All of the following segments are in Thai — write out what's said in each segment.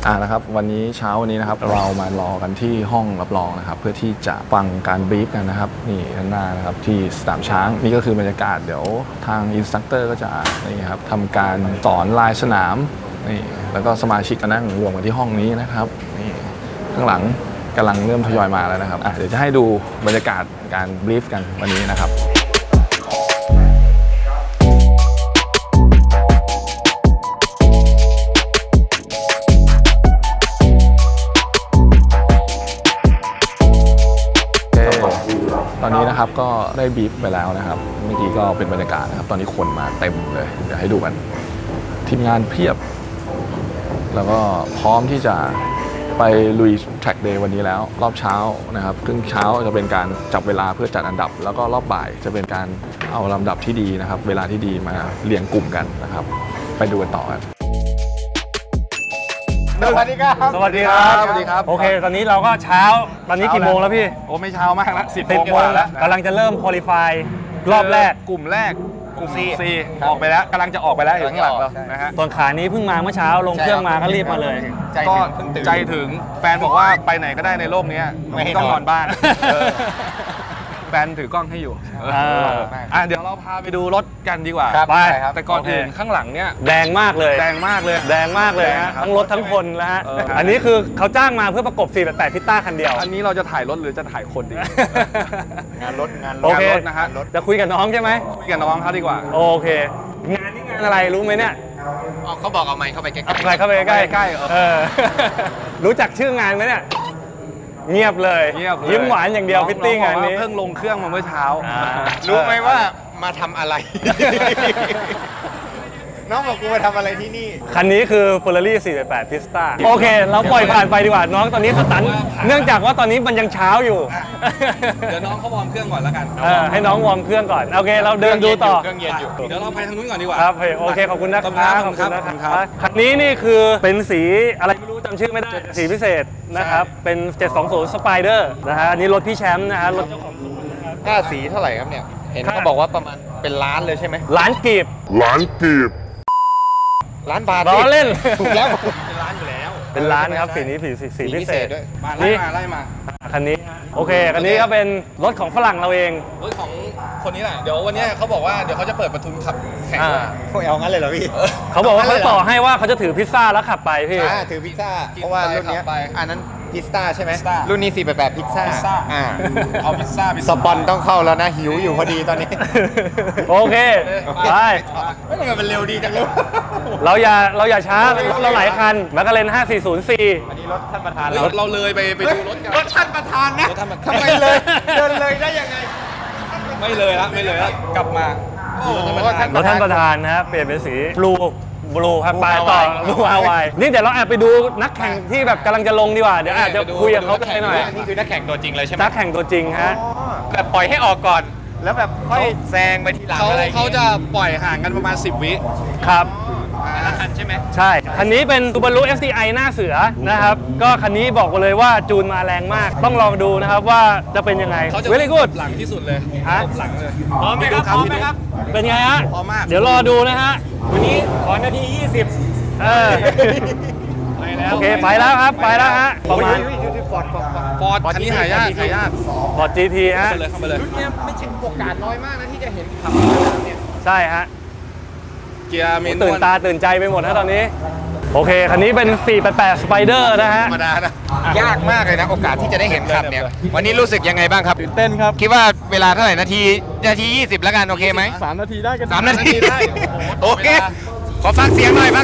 นะครับวันนี้เช้าวันนี้นะครับเรามารอกันที่ห้องรับรองนะครับเพื่อที่จะฟังการบรีฟกันนะครับนี่ด้านหน้านะครับที่สนามช้างนี่ก็คือบรรยากาศเดี๋ยวทางอินสตรัคเตอร์ก็จะนี่ครับทำการสอนลายสนามนี่แล้วก็สมาชิกก็นั่งรวมกันที่ห้องนี้นะครับนี่ข้างหลังกำลังเริ่มทยอยมาแล้วนะครับเดี๋ยวจะให้ดูบรรยากาศการบรีฟกันวันนี้นะครับตอนนี้นะครับก็ได้บีฟไปแล้วนะครับเมื่อกี้ก็เป็นบรรยากาศนะครับตอนนี้คนมาเต็มเลยเดี๋ยวให้ดูกันทีมงานเพียบแล้วก็พร้อมที่จะไปลุยแทร็กเดย์วันนี้แล้วรอบเช้านะครับครึ่งเช้าจะเป็นการจับเวลาเพื่อจัดอันดับแล้วก็รอบบ่ายจะเป็นการเอาลำดับที่ดีนะครับเวลาที่ดีมาเรียงกลุ่มกันนะครับไปดูกันต่อครับสวัสดีครับสวัสดีครับสวัสดีครับโอเคตอนนี้เราก็เช้าตอนนี้กี่โมงแล้วพี่โอ้ไม่เช้ามากแล้ว10 โมงกว่าแล้วกำลังจะเริ่มควอลิฟายรอบแรกกลุ่มแรกกลุ่ม C ออกไปแล้วกำลังจะออกไปแล้วอยู่ข้างหลังเรานะฮะตอนขานี้เพิ่งมาเมื่อเช้าลงเครื่องมาก็รีบมาเลยก็ใจถึงแฟนบอกว่าไปไหนก็ได้ในโลกนี้ไม่ต้องนอนบ้านแฟนถือกล้องให้อยู่เดี๋ยวเราพาไปดูรถกันดีกว่าไปแต่ก่อนอื่นข้างหลังเนี่ยแดงมากเลยแดงมากเลยฮะทั้งรถทั้งคนแล้วฮะอันนี้คือเขาจ้างมาเพื่อประกบ488พิต้าคันเดียวอันนี้เราจะถ่ายรถหรือจะถ่ายคนดีงานรถโอเคนะฮะจะคุยกับน้องใช่ไหมคุยกับน้องเขาดีกว่าโอเคงานนี้งานอะไรรู้ไหมเนี่ยเขาบอกเอาไมค์เข้าไปใกล้เข้าไปใกล้รู้จักชื่องานไหมเนี่ยเงียบเลยยิ้มหวานอย่างเดียวฟิตติ้งอันนี้เพิ่งลงเครื่องมาเมื่อเช้ารู้ไหมว่ามาทำอะไรน้องบอกกูมาทำอะไรที่นี่คันนี้คือ Ferrari 488 Pista โอเคเราปล่อยผ่านไปดีกว่าน้องตอนนี้สตันเนื่องจากว่าตอนนี้มันยังเช้าอยู่เดี๋ยวน้องเขาวอร์มเครื่องก่อนแล้วกันให้น้องวอร์มเครื่องก่อนโอเคเราเดินดูต่อเครื่องเย็นอยู่เดี๋ยวเราไปทางนู้นก่อนดีกว่าครับโอเคขอบคุณนะครับขอบคุณนะครับคันนี้นี่คือเป็นสีอะไรไม่รู้จำชื่อไม่ได้สีพิเศษนะครับเป็น720 Spider นะฮะอันนี้รถพี่แชมป์นะฮะรถเจ้าของศูนย์นะครับค่าสีเท่าไหร่ครับเนี่ยเห็นเขาบอกว่าประมาณเป็นล้านเลยใช่ไหมล้านกีบล้านบาทล้อเล่นถูกแล้วเป็นล้านอยู่แล้วเป็นล้านครับสีนี้สีพิเศษด้วยมาไล่มาคันนี้โอเคคันนี้ก็เป็นรถของฝรั่งเราเองรถของคนนี้แหละเดี๋ยววันนี้เขาบอกว่าเดี๋ยวเขาจะเปิดประทุนขับแข่งเอางั้นเลยเหรอพี่เขาบอกว่าเขาต่อให้ว่าเขาจะถือพิซซ่าแล้วขับไปพี่ถือพิซซ่าเพราะว่ารุ่นนี้อันนั้นพิซซ่าใช่ไหมรุ่นนี้488พิซซ่าเอาพิซซ่าสปอนต้องเข้าแล้วนะหิวอยู่พอดีตอนนี้โอเคไปไม่ทำไมมันเร็วดีจังเลยเราอย่าช้าเราหลายคันแมคลาเรน5404 อันนี้รถท่านประธานเราเลยไปดูรถกันรถท่านประธานนะทำไมเลยเดินเลยได้ยังไงไม่เลยละกลับมารถท่านประธานนะเปลี่ยนเป็นสีบลูครับไปต่อบลูฮาวายนี่เดี๋ยวเราแอบไปดูนักแข่งที่แบบกำลังจะลงดีกว่าเดี๋ยวอาจจะคุยกับเขาไปหน่อยนี่คือนักแข่งตัวจริงเลยใช่ไหมนักแข่งตัวจริงฮะแบบปล่อยให้ออกก่อนแล้วแบบค่อยแซงไปทีหลังอะไรเขาจะปล่อยห่างกันประมาณ10 วิครับละคันใช่ไหมใช่คันนี้เป็น Subaru STI หน้าเสือนะครับก็คันนี้บอกเลยว่าจูนมาแรงมากต้องลองดูนะครับว่าจะเป็นยังไงเวลี่กูดหลังที่สุดเลยหลังเลยพร้อมไหมครับเป็นไงฮะพร้อมมากเดี๋ยวรอดูนะฮะวันนี้ขอนาที20 โอเคไปแล้วครับไปแล้วฮะประมาณฟอร์ดคันนี้หายากฟอร์ด GT ฮะเข้าไปเลยรุ่นนี้ไม่ใช่โอกาสน้อยมากนะที่จะเห็นขับเนี่ยใช่ฮะเกียร์ตื่นตาตื่นใจไปหมดนะตอนนี้โอเคคันนี้เป็น488 Spider นะฮะธรรมดานะยากมากเลยนะโอกาสที่จะได้เห็นขับเนี่ยวันนี้รู้สึกยังไงบ้างครับตื่นเต้นครับคิดว่าเวลาเท่าไหร่นาที20แล้วกันโอเคไหม 3 นาทีได้กัน 3 นาทีได้โอเคขอฟังเสียงหน่อย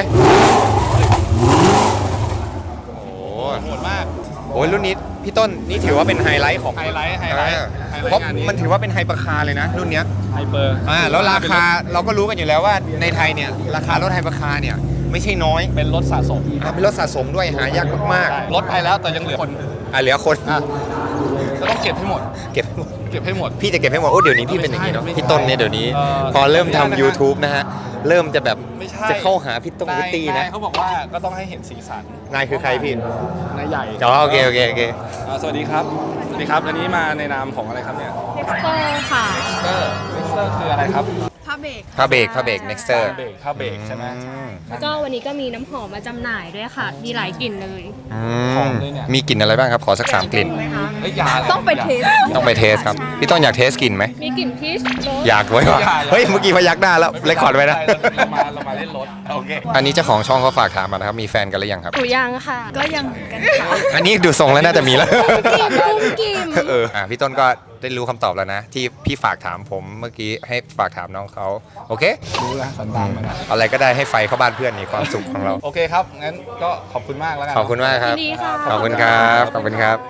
โหดมากโอ้ยรุ่นนี้พี่ต้นนี่ถือว่าเป็นไฮไลท์ของไฮไลท์เพราะมันถือว่าเป็นไฮเปอร์คาร์เลยนะรุ่นนี้ไฮเปอร์แล้วราคาเราก็รู้กันอยู่แล้วว่าในไทยเนี่ยราคารถไฮเปอร์คาร์เนี่ยไม่ใช่น้อยเป็นรถสะสมเป็นรถสะสมด้วยหายากมากรถไปแล้วแต่ยังเหลือคนเหลือคนจะต้องเก็บให้หมดพี่จะเก็บให้หมดโอ้เดี๋ยวนี้พี่เป็นอย่างนี้เนาะพี่ต้นเนี่ยเดี๋ยวนี้พอเริ่มทำ YouTube นะฮะเริ่มจะแบบจะเข้าหาพี่ต้นพี่ตีนะเขาบอกว่าก็ต้องให้เห็นสีสันนายคือใครพี่นายใหญ่โอเคสวัสดีครับอันนี้มาในนามของอะไรครับเนี่ย Nexter ค่ะ Nexterคืออะไรครับภาพเบรกผ้าเบรก Nexter ผ้าเบรกใช่ไหมแล้วก็วันนี้ก็มีน้ำหอมมาจำหน่ายด้วยค่ะ มีหลายกลิ่นเลยหอมเลยเนี่ยมีกลิ่นอะไรบ้างครับขอสัก3กลิ่นไหมคะเอ้ยยาอะไรต้องไปเทสต้องไปเทสครับพี่ต้นอยากเทสกลิ่นไหมมีกลิ่นพีชโรสอยากไว้ว่ะเฮ้ยเมื่อกี้พยักหน้าแล้วเลคคอร์ดไว้นะเรามาเล่นรถโอเคอันนี้เจ้าของช่องเขาฝากถามมานะครับมีแฟนกันหรือยังครับหนูยังค่ะ ก็ยังเหมือนกันค่ะอันนี้ดูทรงแล้วน่าจะมีแล้วกิมพี่ต้นก็ได้รู้คำตอบแล้วนะ ที่พี่ฝากถามผมเมื่อกี้ให้ฝากถามน้องเขาโอเครู้แล้วสันดานมันอะอะไรก็ได้ให้ไฟเข้าบ้านเพื่อนนี่ความสุขของเราโอเคครับ งั้นก็ขอบคุณมากแล้วกันขอบคุณมากครับยินดีค่ะขอบคุณครับขอบคุณครับ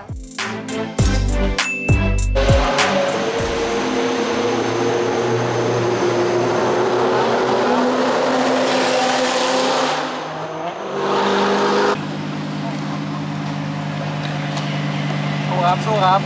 สู้ครับสู้ครับ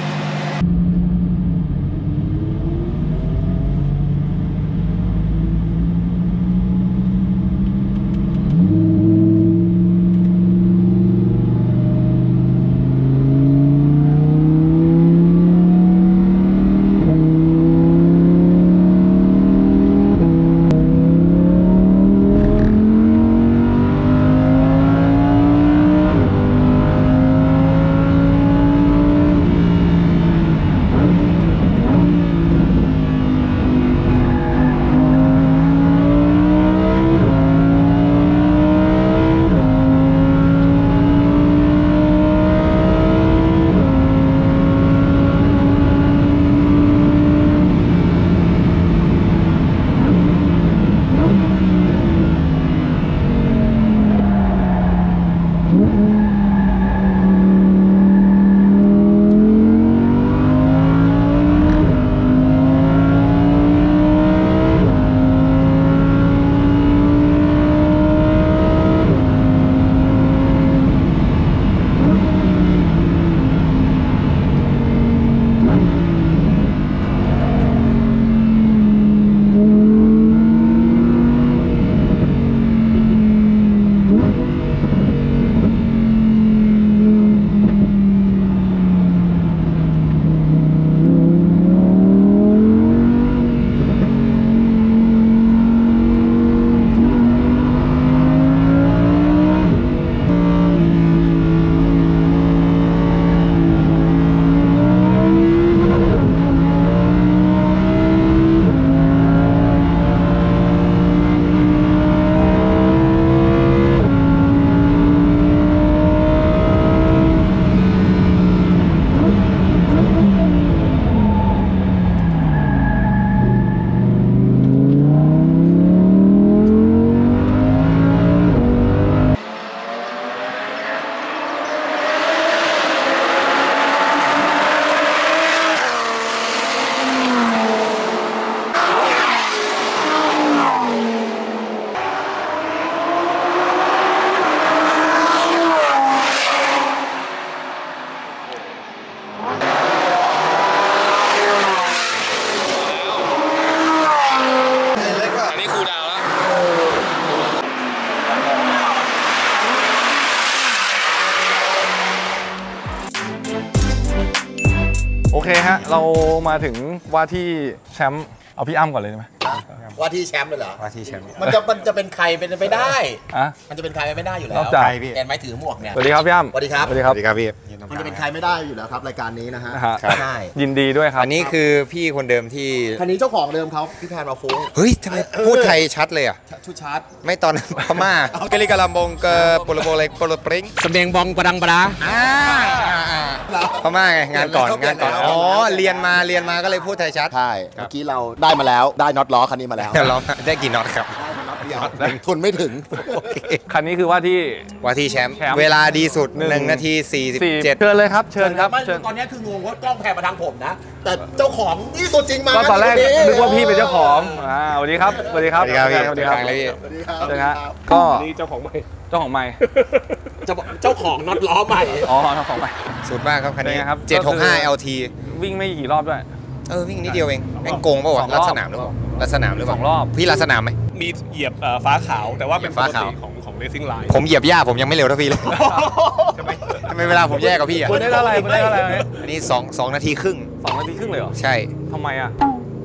โอเคฮะ เรามาถึงว่าที่แชมป์เอาพี่อ้ำก่อนเลยได้ไหมว่าที่แชมป์เลยเหรอว่าที่แชมป์มันจะเป็นใครเป็นไปได้อะมันจะเป็นใครไปไม่ได้อยู่แล้นวอกจากเห็นไหมถือหมวกเนี่ยสวัสดีครับพี่อ้ำสวัสดีครับสวัสดีครับสวัสดีครับพี่มันจะเป็นใครไม่ได้อยู่แล้วครับรายการนี้นะฮะนะฮะครับใช่ยินดีด้วยครับอันนี้คือพี่คนเดิมที่คันนี้เจ้าของเดิมเขาพี่แพนมาฟุ้งเฮ้ยทำไมพูดไทยชัดเลยอ่ะชุดชาร์จไม่ตอนพม่าเกลิกาลัมบงเกอร์โปโลโปเล็กโปโลปริงสำเนียงบองประดังประดาพม่าไงงานก่อนเปลี่งายนนแล้วก่อนอ๋อเรียนมาก็เลยพูดไทยชัดใช่เมื่อกี้เราได้มาแล้วได้น็อตล้อคันนี้มาแล้วเดี๋ยวเราได้กี่น็อตครับน็อตเดียวทุนไม่ถึงโอเคคันนี้คือว่าที่ว่าที่แชมป์แชมป์เวลาดีสุดหนึ่ง 1 นาที 47 เชิญเลยครับ เชิญครับไม่เชิญตอนนี้คืองงว่ากล้องแพนมาทางผมนะ แต่เจ้าของนี่ตัวจริงมาก็ตอนแรกที่นึกว่าพี่เป็นเจ้าของสวัสดีครับสวัสดีครับสวัสดีครับพี่สวัสดีครับสวัสดีครับสวัสดีครับเชิญฮะก็นี่เจ้าของใหม่เจ้าของไม้เจ้าของน็อตล้อใหม่อ๋อเจ้าของไม้สุดมากครับคันนี้เป็นไงครับ 765 LT วิ่งไม่กี่รอบด้วยวิ่งนิดเดียวเองแม่งโกงเปล่าวะสองรลัอบดสนามหรือเปล่าลัดสนามหรือเปล่า 2 รอบพี่ลัดสนามไหมมีเหยียบฟ้าขาวแต่ว่าเป็นปฟ้าก ขาวติของ Racing Line ผมเหยียบหญ้าผมยังไม่เร็วเท่าพี่เลยทำไมเวลาผมแย่กับพี่อ่ะคุณได้เท่าไหร่คุณได้เท่าไหร่อันนี้2 นาทีครึ่ง 2 นาทีครึ่งเลยเหรอใช่ทำไมอ่ะก็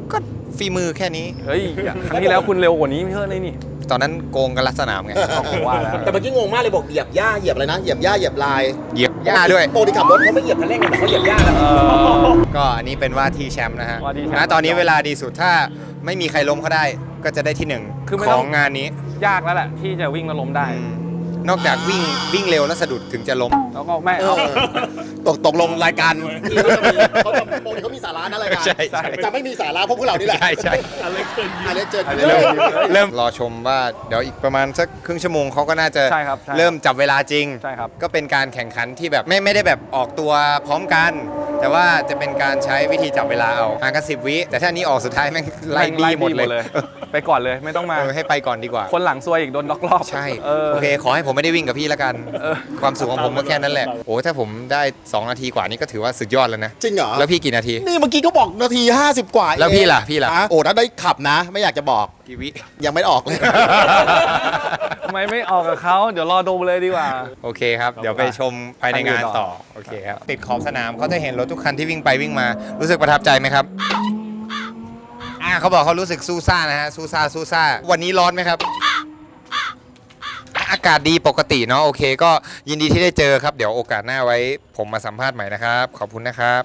ฝีมือแค่นี้เฮ้ยครั้งที่แล้วคุณเร็วกว่านี้ไม่เท่าเลยนี่ตอนนั้นโกงกันลักษณะไงผมว่าแล้วแต่เมื่อกี้งงมากเลยบอกเหยียบหญ้าเหยียบอะไรนะเหยียบหญ้าเหยียบลายเหยียบหญ้าด้วยปกติขับรถเขาไม่เหยียบคันเร่งกันแต่เขาเหยียบหญ้ากันก็อันนี้เป็นว่าที่แชมป์นะฮะว่าที่แชมป์นะตอนนี้เวลาดีสุดถ้าไม่มีใครล้มเขาได้ก็จะได้ที่หนึ่งคือไม่ขต้อองงงานนี้ยากแล้วแหละที่จะวิ่งแล้วล้มได้นอกจากวิ่งเร็วแล้วสะดุดถึงจะล้มแล้วก็ไม่เอาตกลงรายการที่เขาจะปกติเขามีสาระนะรายการใช่ใช่จะไม่มีสาระพวกเรานี่แหละใช่ใช่อะไรเจินเริ่มรอชมว่าเดี๋ยวอีกประมาณสักครึ่งชั่วโมงเขาก็น่าจะใช่ครับใช่เริ่มจับเวลาจริงใช่ครับก็เป็นการแข่งขันที่แบบไม่ได้แบบออกตัวพร้อมกัน แต่ว่าจะเป็นการใช้วิธีจับเวลาเอาห่างกัน10 วิแต่ถ้านี้ออกสุดท้ายแม่งไล่บี้หมดเลยไปก่อนเลยไม่ต้องมาให้ไปก่อนดีกว่าคนหลังซวยอีกโดนล็อกรอบใช่โอโอเคเคขอให้ผมไม่ได้วิ่งกับพี่ละกันเออความสุขของผมก็แค่นั้นแหละโอ้ถ้าผมได้2 นาทีกว่านี้ก็ถือว่าสุดยอดแล้วนะจริงเหรอแล้วพี่กี่นาทีนี่เมื่อกี้ก็บอกนาที50 กว่าแล้วพี่ล่ะพี่ล่ะโอ้ถ้าได้ขับนะ ไม่อยากจะบอกกี่วิยังไม่ออกเลยทำไมไม่ออกกับเขาเดี๋ยวรอดูเลยดีกว่าโอเคครับเดี๋ยวไปชมภายในงานต่อโอเคครับติดขอบสนามเขาจะเห็นรถทุกคันที่วิ่งไปวิ่งมารู้สึกประทับใจไหมครับเขาบอกเขารู้สึกสู้ซ่านะฮะสู้ซ่าวันนี้ร้อนไหมครับ อากาศดีปกติเนาะโอเคก็ยินดีที่ได้เจอครับเดี๋ยวโอกาสหน้าไว้ผมมาสัมภาษณ์ใหม่นะครับขอบคุณนะครับ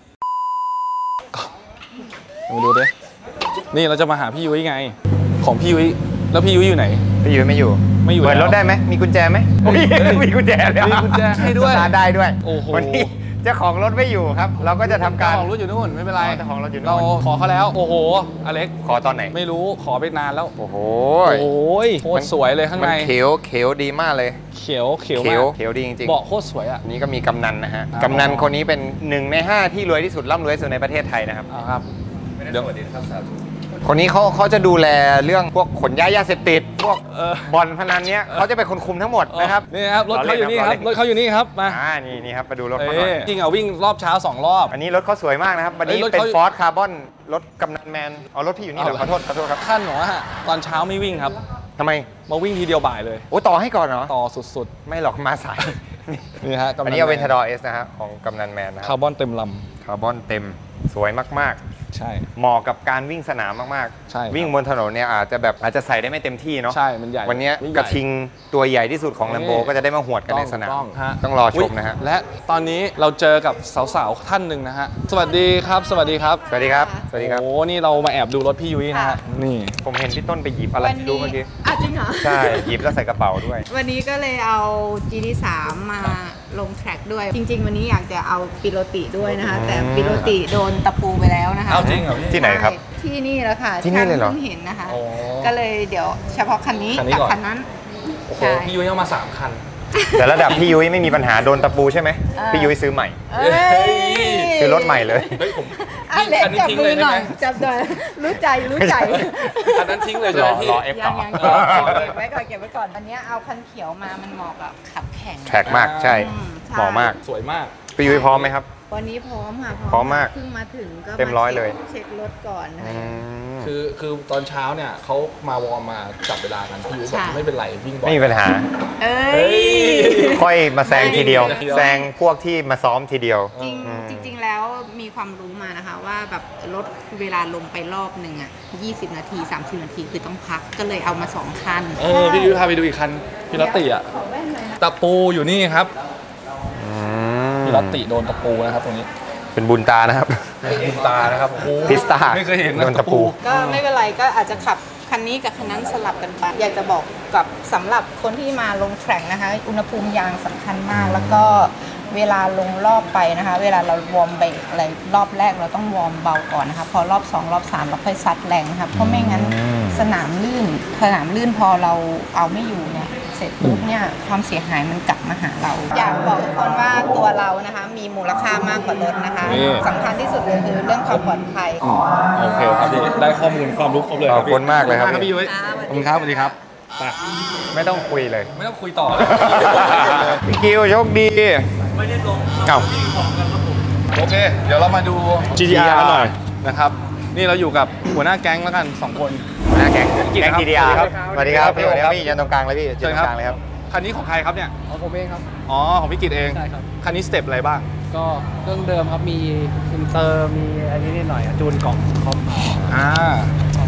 มาดูดินี่เราจะมาหาพี่ยุ้ยไง ของพี่ยุ้ยแล้วพี่ยุ้ยอยู่ไหนพี่ยุ้ยไม่อยู่ไม่อยู่เปิดรถแล้วได้ไหมมีกุญแจไหมมีกุญแจเลยมีกุญแจให้ด้วยสตาร์ทได้ด้วยโอ้โหวันนี้เจ้าของรถไม่อยู่ครับ เราก็จะทำการเจ้าของรถอยู่นู่นไม่เป็นไรเจ้าของรถอยู่นู่นเราขอเขาแล้วโอ้โหอเล็กขอตอนไหนไม่รู้ขอไปนานแล้วโอ้โหโอ้ยโคตรสวยเลยข้างมันในเขียวดีมากเลยเขียวเขียวเขีมายวกเขียวดีจริงเบาะโคตรสวยอ่ะๆนี่ก็มีกำนันนะฮะอ๋อกำนันคนนี้เป็น1 ใน 5ที่รวยที่สุดร่ำรวยที่สุดในประเทศไทยนะครับเอาครับเดี๋ยวคนนี้เขาจะดูแลเรื่องพวกขนย้ายยาเสพติดพวกเออบอลพนันเนี้ยเขาจะเป็นคนคุมทั้งหมดนะครับนี่ครับรถเขาอยู่นี่ครับรถเขาอยู่นี่ครับมานี่ครับมาดูรถเขาหน่อยจริงอ่ะวิ่งรอบเช้า2 รอบอันนี้รถเขาสวยมากนะครับวันนี้เอ้ยรถเป็นเขาฟอร์ดคาร์บอนรถกำนันแมนอ๋อรถพี่อยู่นี่เหรอเอาเหรอขอโทษครับขั้นหนูอะตอนเช้าไม่วิ่งครับทำไมมาวิ่งทีเดียวบ่ายเลยโอ้ต่อให้ก่อนเหรอต่อสุดไม่หรอกมาสายๆนี่ฮะอันนี้เอาเวนทาดอร์เอสนะฮะของกำนันแมนนะคคารับร์บอนเต็มลคาร์บอนเต็มสวยมากำใช่ๆ เหมาะกับการวิ่งสนามมากใช่ครับวิ่งบนถนนเนี่ยอาจจะใส่ได้ไม่เต็มที่เนาะใช่มันใหญ่วันนี้วิ่งใหญ่กระทิงตัวใหญ่ที่สุดของนี่แลมโบก็จะได้มาหวดกันในสนามฮะต้องรอชมนะฮะและตอนนี้เราเจอกับสาวๆท่านหนึ่งนะฮะสวัสดีครับสวัสดีครับสวัสดีครับสวัสดีครับโอ้นี่เรามาแอบดูรถพี่ยุ้ยนะฮะนี่ผมเห็นพี่ต้นไปหยิบอะไรไม่รู้เมื่อกี้จริงเหรอใช่หยิบแล้วใส่กระเป๋าด้วยวันนี้ก็เลยเอา GT3 มาลงแทร็กด้วย จริง ๆ วันนี้อยากจะเอาปิโรติด้วยนะคะ แต่ปิโรติโดนตะปูไปแล้วนะคะเอาจริงเหรอพี่ที่ไหนครับใช่ที่นี่แล้วค่ะที่นี่เลยเหรอพิ่งเห็นนะคะอ๋อก็เลยเดี๋ยวเฉพาะคันนี้คันนี้กับก่อนคันนั้นโอ้โหใช่พี่ยุ้ยเอามา3 คันแต่ระดับพี่ยุ้ยไม่มีปัญหาโดนตะปูใช่ไหมพี่ยุ้ยซื้อใหม่เอ้ยซื้อรถใหม่เลยเฮ้ยผมอ่ะเล็กคันนี้จับทิ้งมืเลอย หได้น่ไหอมยจับหน่อยรู้ใจรู้ใจอันนั้นทิ้งเลยใช่ไหมพี่รอเอฟยัต่งอยังเก็บไว้ก่อนเก็บไว้ก่อนวันนี้เอาคันเขียวมามันเหมาะกับขับแข่งแทร็กมากใช่ใช่เหมาะมากสวยมากพี่ยุ้ยพร้อมไหมครับวันนี้พร้อมค่ะพร้อมมากเพิ่งมาถึงก็เต็มร้อยเลยเช็ครถก่อนนะคะคือตอนเช้าเนี่ยเขามาวอร์มมาจับเวลากันพี่ยุ้ยบอกใช่ไม่เป็นไรวิ่งบ่อยไม่มีปัญหาเอ้เฮ้ยยค่อยมาแซงทีเดียวทีเดียวแซงพวกที่มาซ้อมทีเดียวจริงแล้วมีความรู้มานะคะว่าแบบรถเวลาลงไปรอบหนึ่งอ่ะ20 นาที 30 นาทีคือต้องพักก็เลยเอามา2คันพี่ยุ้ยพาไปดูอีกคันพี่รัตติอ่ะขอแว่นหน่อยนะตะปูอยู่นี่ครับพี่รัตติโดนตะปูนะครับตรงนี้เป็นบุญตานะครับบุญตานะครับโอ้โหพิสตาไม่เคยเห็นนะโดนตะปูก็ไม่เป็นไรก็อาจจะขับคันนี้กับคันนั้นสลับกันไปอยากจะบอกกับสำหรับคนที่มาลงแข่งนะคะ อุณหภูมิยางสำคัญมาก แล้วก็เวลาลงรอบไปนะคะ เวลาเราวอร์มเบรกอะไรรอบแรกเราต้องวอร์มเบาก่อนนะคะพอรอบ2รอบ3เราค่อยซัดแรงนะคะเพราะไม่งั้นสนามลื่นพอเราเอาไม่อยู่เนี่ยเสร็จปุ๊บเนี่ยความเสียหายมันกลับมาหาเรา อยากบอกทุกคนว่าตัวเรานะคะมีมูลค่ามากกว่ารถนะคะสำคัญที่สุดเลยคือเรื่องความปลอดภัยโอเคครับพี่ได้ข้อมูลความรู้ครบเลยขอบคุณมากเลยครับพี่ยุ้ยขอบคุณครับสวัสดีครับไปไม่ต้องคุยเลยไม่ต้องคุยต่อพี่กิวโชคดีไม่ได้ลงเอ้าโอเค เดี๋ยวเรามาดู GTR กันหน่อยนะครับ นี่เราอยู่กับหัวหน้าแก๊งแล้วกัน 2 คนหน้าแก๊งกิจครับ GTR ครับสวัสดีครับสวัสดีพี่ครับพี่ยืนตรงกลางเลยพี่ยืนตรงกลางเลยครับคันนี้ของใครครับเนี่ยของผมเองครับอ๋อ ของพี่กิตเองใช่ครับคันนี้สเต็ปอะไรบ้างก็เครื่องเดิมครับ มีอินเตอร์ มีอันนี้นิดหน่อยจูนกล่องคอมอ่า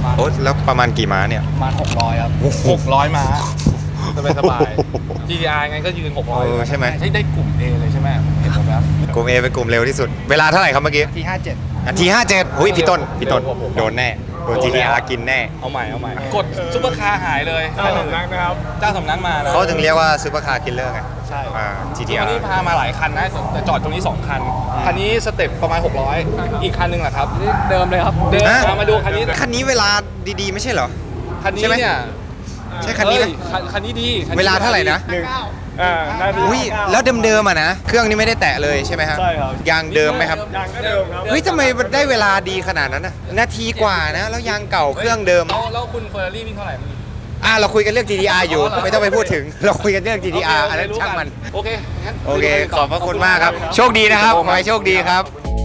โอ้แล้วประมาณกี่ม้าเนี่ยประมาณ600ครับ600ม้าสบายๆ GTR ไงก็ยืน600 ใช่ไหมได้กลุ่ม A เลยใช่ไหมเห็นผมครับกลุ่ม A เป็นกลุ่มเร็วที่สุดเวลาเท่าไหร่ครับเมื่อกี้ที่57 ที57หุ้ยพี่ต้นโดนแน่โดน GTR กินแน่เอาใหม่กดซุปเปอร์คาร์หายเลยเจ้าสำนักนะครับเจ้าสำนักมาแล้วเขาถึงเรียกว่าซูเปอร์คาร์คิลเลอร์ไงใช่ GTR วันนี้พามาหลายคันนะแต่จอดตรงนี้2คันคันนี้สเต็ปประมาณ600อีกคันนึงแหละครับเดิมเลยครับเดิมมาดูคันนี้เวลาดีๆไม่ใช่เหรอคันนี้เนี่ยใช่คันนี้ไหมคันนี้ดีเวลาเท่าไหร่นะอุ้ยแล้วเดิมๆอ่ะนะเครื่องนี้ไม่ได้แตะเลยใช่ไหมครับใช่ครับยางเดิมไหมครับยางเดิมครับเฮ้ยทำไมได้เวลาดีขนาดนั้นนะนาทีกว่านะแล้วยางเก่าเครื่องเดิมแล้วคุณเฟอร์รารี่วิ่งเท่าไหร่เราคุยกันเรื่อง GTR อยู่ไม่ต้องไปพูดถึงเราคุยกันเรื่อง GTR อันนั้นช่างมันโอเคงั้นโอเคขอบพระคุณมากครับโชคดีนะครับขอให้โชคดีครับ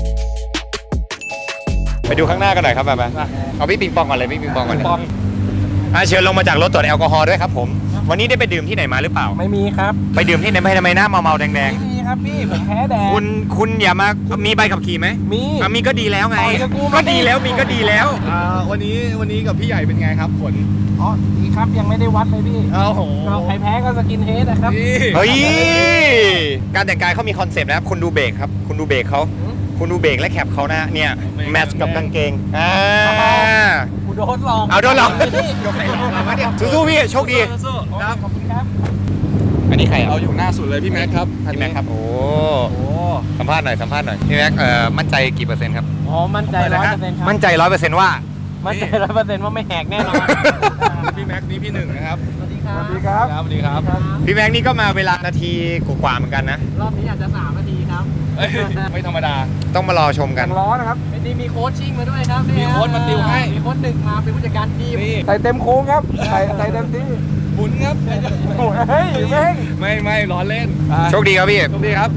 ไปดูข้างหน้ากันหน่อยครับแบบเอาพี่ปิงปองก่อนเลยพี่ปิงปองก่อนเลยเชิญลงมาจากรถตรวจแอลกอฮอล์ด้วยครับผมวันนี้ได้ไปดื่มที่ไหนมาหรือเปล่าไม่มีครับไปดื่มที่ไหนทำไมหน้าเมาๆแดงไม่มีครับพี่ผมแพ้แดงคุณอย่ามามีใบขับขี่ไหมมีก็ดีแล้วไงก็ดีแล้วมีก็ดีแล้ววันนี้กับพี่ใหญ่เป็นไงครับผลดีครับยังไม่ได้วัดเลยพี่ใครแพ้ก็สกินเฮดนะครับเฮ้ยการแต่งกายเขามีคอนเซปต์นะครับคุณดูเบรกครับคุณดูเบรกเขาคุณดูเบรกและแคปเขานะเนี่ยแมทช์กับกางเกงกูโดนหลอกโดนหลอกสู้ๆพี่โชคดีครับขอบคุณครับอันนี้ใครเราอยู่หน้าสุดเลยพี่แม็กครับพี่แม็กครับโอ้สัมภาษณ์หน่อยพี่แม็กมั่นใจกี่เปอร์เซ็นต์ครับมั่นใจ100%ครับมั่นใจ100%ว่ามั่นใจ100%ว่าไม่แหกแน่นอนพี่แม็กนี่พี่หนึ่งนะครับสวัสดีครับสวัสดีครับพี่แม็กนี่ก็มาเวลานาทีกว่าเหมือนกันนะรอบนี้อาจจะ3 นาทีครับไม่ธรรมดาต้องมารอชมกันร้อนนะครับนี่มีโค้ชชิ่งมาด้วยครับมีโค้ชมาติวให้มีโค้ช1มาเป็นผู้จัดการทีมใส่เต็มโค้งครับใส่เต็มที่บุญครับเฮ้ยไม่ล้อเล่นโชคดีครับพี่โชคดีครับ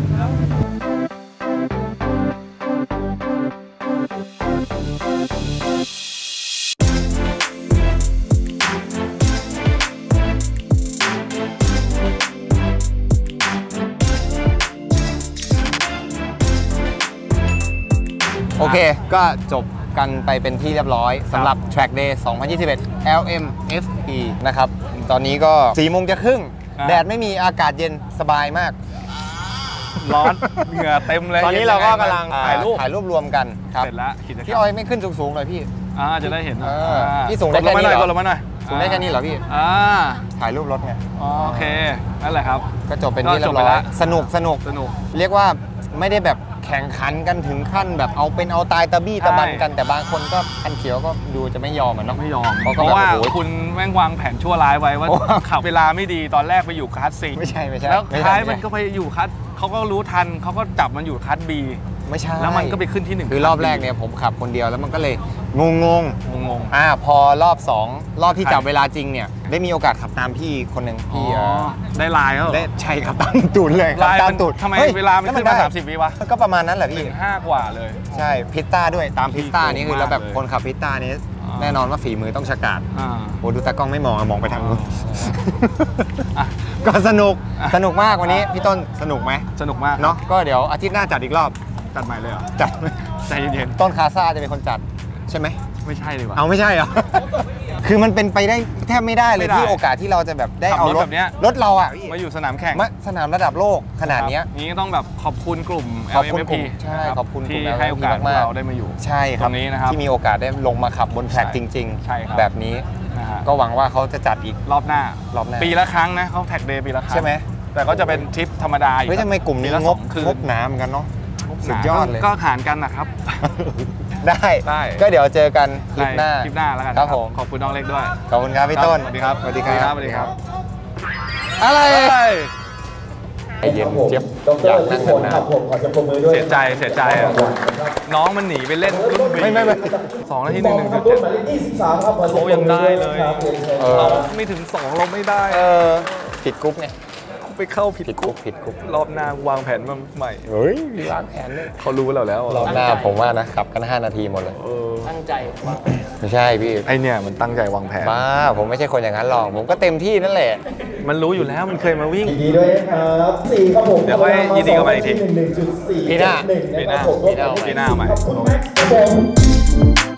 โอเคก็จบกันไปเป็นที่เรียบร้อยสำหรับ Track Day 2021 LMFE นะครับตอนนี้ก็4 โมงจะครึ่งแดดไม่มีอากาศเย็นสบายมากร้อนเหงื่อเต็มเลยตอนนี้เราก็กำลังถ่ายรูปรวมกันครับเสร็จแล้วพี่ออยไม่ขึ้นสูงๆเลยพี่จะได้เห็นพี่สูงได้แค่นี้เหรอลงมาหน่อยสูงได้แค่นี้เหรอพี่ถ่ายรูปรถไงโอเคนั่นแหละครับก็จบเป็นที่เรียบร้อยสนุกเรียกว่าไม่ได้แบบแข่งขันกันถึงขั้นแบบเอาตายตะบี้ตะบันกันแต่บางคนก็คันเขียวก็ดูจะไม่ยอมเนาะไม่ยอมเพราะว่าคุณแม่งวางแผนชั่วร้ายไว้ว่าขับเวลาไม่ดีตอนแรกไปอยู่คัสซีไม่ใช่แล้วท้ายมันก็ไปอยู่คัสเขาก็รู้ทันเขาก็จับมันอยู่คัสบีไม่ใช่แล้วมันก็ไปขึ้นที่1 คือรอบแรกเนี่ยผมขับคนเดียวแล้วมันก็เลยงงพอรอบ2รอบที่จับเวลาจริงเนี่ยได้มีโอกาสขับตามพี่คนหนึ่งพี่ได้ลายแล้วได้ใช่ครับตามตูดเลยตามตูดทำไมเวลามันขึ้นมา30 วิวะก็ประมาณนั้นแหละพี่ 5 กว่าเลยใช่พิสต้าด้วยตามพิสต้านี่คือแล้วแบบคนขับพิสต้านี้แน่นอนว่าฝีมือต้องฉกาจโอ้ดูตากล้องไม่มองไปทางนู้นก็สนุกมากวันนี้พี่ต้นสนุกไหมสนุกมากเนาะก็เดี๋ยวอาทิตย์หน้าจัดอีกรอบจัดใหม่เลยเหรอจัดใจเย็นๆต้นคาซ่าจะเป็นคนจัดใช่ไหมไม่ใช่เลยว่ะเอาไม่ใช่เหรอคือมันเป็นไปได้แทบไม่ได้เลยที่โอกาสที่เราจะแบบได้เอารถแบบนี้รถเราอ่ะมาอยู่สนามแข่งสนามระดับโลกขนาดนี้นี้ต้องแบบขอบคุณกลุ่ม LMFP ใช่ขอบคุณที่ให้โอกาสเราได้มาอยู่ใช่ครับนี้นะครับที่มีโอกาสได้ลงมาขับบนแทร็กจริงๆแบบนี้ก็หวังว่าเขาจะจัดอีกรอบหน้าปีละครั้งนะเขาแท็กเดย์ปีละครั้งใช่ไหมแต่ก็จะเป็นทริปธรรมดาอยู่เฮ้ยทำไมกลุ่มนี้งบหนาเหมือนกันเนาะสุดยอดเลยก็หารกันนะครับได้ก็เดี๋ยวเจอกันคลิปหน้าแล้วกันครับผมขอบคุณน้องเล็กด้วยขอบคุณครับพี่ต้นสวัสดีครับสวัสดีครับอะไรเย็นเจี๊ยบอยากนั่งนานๆเสียใจน้องมันหนีไปเล่นรุ่นไม่ 2 นาที 1.7เขายังได้เลยเราไม่ถึง2เราไม่ได้ผิดกรุ๊ปไงไปเข้าผิดกรุ๊ปรอบหน้าวางแผนมาใหม่เฮ้ยวางแผนเลยเขารู้เราแล้วรอบหน้าผมว่านะขับกัน5 นาทีหมดเลยตั้งใจไม่ใช่พี่ไอเนี่ยมันตั้งใจวางแผนบ้าผมไม่ใช่คนอย่างนั้นหรอกผมก็เต็มที่นั่นแหละมันรู้อยู่แล้วมันเคยมาวิ่งยินดีด้วยครับ4ครับผมเดี๋ยวค่อยยินดีกับมันอีกทีปีหน้าใหม่